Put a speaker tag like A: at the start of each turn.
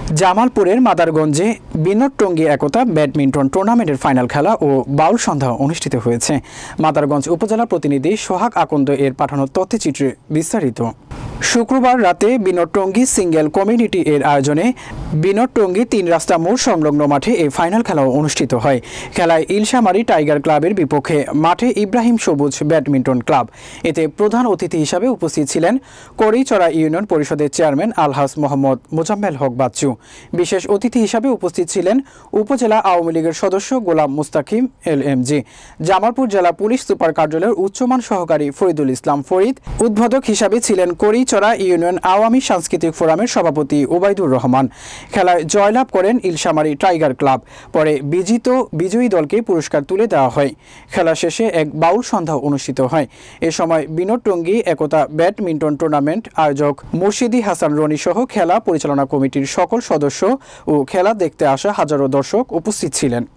A: জামালপুরের মাদারগঞ্জে বিনোদ-টঙ্গী একতা ব্যাডমিন্টন টুর্নামেন্টের ফাইনাল খেলা ও বাউল সন্ধ্যা অনুষ্ঠিত হয়েছে। মাদারগঞ্জ উপজেলা প্রতিনিধি সোহাগ আকন্দ এর পাঠানো তথ্যচিত্রে বিস্তারিত। শুক্রবার রাতে বিনোদ-টঙ্গী সিঙ্গেল কমিউনিটি এর আয়োজনে বিনোদ-টঙ্গী ৩ রাস্তা মোড় সংলগ্ন মাঠে এই ফাইনাল খেলাও অনুষ্ঠিত হয়। খেলায় ইলশামারী টাইগার ক্লাবের বিপক্ষে মাঠে ইব্রাহিম সবুজ ব্যাডমিন্টন ক্লাব। এতে প্রধান অতিথি হিসাবে উপস্থিত ছিলেন কড়ইচড়া ইউনিয়ন পরিষদের চেয়ারম্যান আলহাজ মোহাম্মদ মোজাম্মেল হক বাচ্চু। বিশেষ অতিথি হিসাবে উপস্থিত ছিলেন উপজেলা আওয়ামী লীগের সদস্য গোলাম মুস্তাকিম LMG, জামালপুর জেলা পুলিশ সুপার কার্যালয়ের উচ্চমান সহকারী ফরিদুল ইসলাম ফরিদ। উদ্বোধক হিসাবে ছিলেন কড়ইচড়া ইউনিয়ন আওয়ামী সাংস্কৃতিক ফোরামের সভাপতি ওবায়দুর রহমান। খেলায় জয়লাভ করেন ইলশামারী টাইগার ক্লাব। পরে বিজয়ী দলকে পুরস্কার তুলে দেওয়া হয়। খেলা শেষে এক বাউল সন্ধ্যা অনুষ্ঠিত হয়। এ সময় বিনোদ-টঙ্গী একতা ব্যাডমিন্টন টুর্নামেন্ট আয়োজক মুর্শিদি হাসান রনি সহ খেলা পরিচালনা কমিটির সকল সদস্য ও খেলা দেখতে আসা হাজারো দর্শক উপস্থিত ছিলেন।